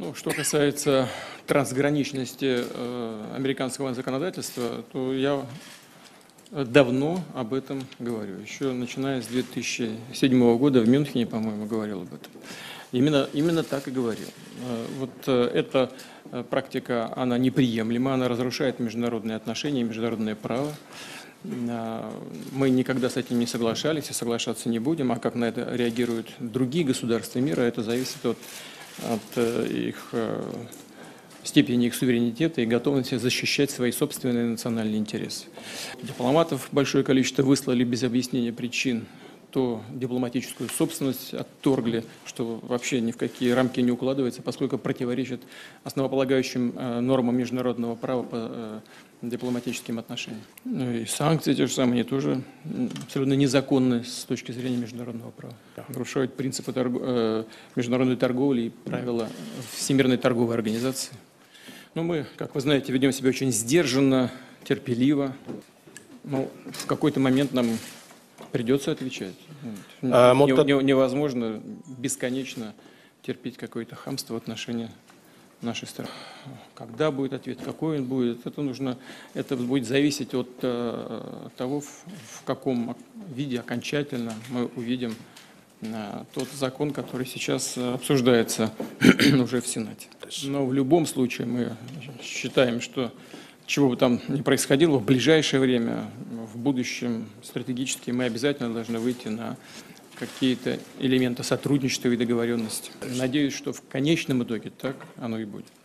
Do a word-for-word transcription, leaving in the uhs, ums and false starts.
Ну, что касается трансграничности э, американского законодательства, то я давно об этом говорю. Еще начиная с две тысячи седьмого года в Мюнхене, по-моему, говорил об этом. Именно, именно так и говорил. Э, Вот э, эта э, практика, она неприемлема, она разрушает международные отношения, международное право. Э, Мы никогда с этим не соглашались и соглашаться не будем, а как на это реагируют другие государства мира, это зависит от, от э, их э, степени их суверенитета и готовности защищать свои собственные национальные интересы. Дипломатов большое количество выслали без объяснения причин, то дипломатическую собственность отторгли, что вообще ни в какие рамки не укладывается, поскольку противоречит основополагающим э, нормам международного права по э, дипломатическим отношениям. Ну и санкции те же самые, они тоже абсолютно незаконны с точки зрения международного права. Нарушают принципы торг... э, международной торговли и правила Всемирной торговой организации. Но мы, как вы знаете, ведем себя очень сдержанно, терпеливо. Ну, в какой-то момент нам придется отвечать. А, Не- Мотта- не- Невозможно бесконечно терпеть какое-то хамство в отношении нашей страны. Когда будет ответ, какой он будет, это нужно, это будет зависеть от э, того, в, в каком виде окончательно мы увидим э, тот закон, который сейчас э, обсуждается уже в Сенате. Но в любом случае мы считаем, что чего бы там ни происходило, в ближайшее время, в будущем стратегически мы обязательно должны выйти на какие-то элементы сотрудничества и договоренности. Надеюсь, что в конечном итоге так оно и будет.